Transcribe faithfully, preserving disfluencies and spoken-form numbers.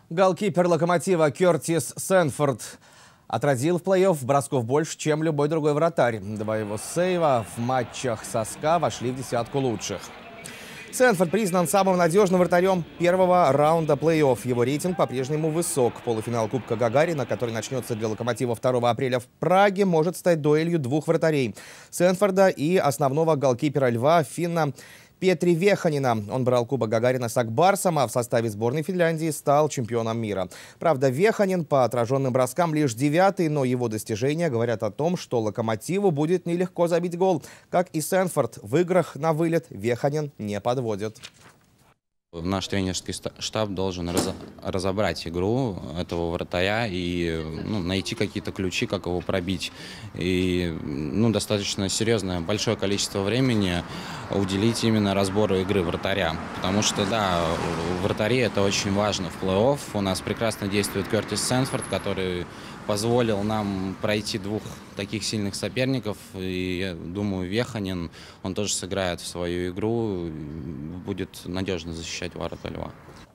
Голкипер «Локомотива» Кертис Сэнфорд отразил в плей-офф бросков больше, чем любой другой вратарь. Два его сейва в матчах со СКА вошли в десятку лучших. Сэнфорд признан самым надежным вратарем первого раунда плей-офф. Его рейтинг по-прежнему высок. Полуфинал Кубка Гагарина, который начнется для «Локомотива» второго апреля в Праге, может стать дуэлью двух вратарей – Сэнфорда и основного голкипера «Льва» финна Петри Веханина. Он брал Кубок Гагарина с Акбарсом, а в составе сборной Финляндии стал чемпионом мира. Правда, Веханин по отраженным броскам лишь девятый, но его достижения говорят о том, что «Локомотиву» будет нелегко забить гол. Как и Сэнфорд, в играх на вылет Веханин не подводит. Наш тренерский штаб должен раз, разобрать игру этого вратаря и ну, найти какие-то ключи, как его пробить. И ну, достаточно серьезное, большое количество времени уделить именно разбору игры вратаря. Потому что, да, вратари — это очень важно в плей-офф. У нас прекрасно действует Кертис Сэнфорд, который позволил нам пройти двух таких сильных соперников. И я думаю, Веханин, он тоже сыграет в свою игру, будет надежно защищать ворота «Льва».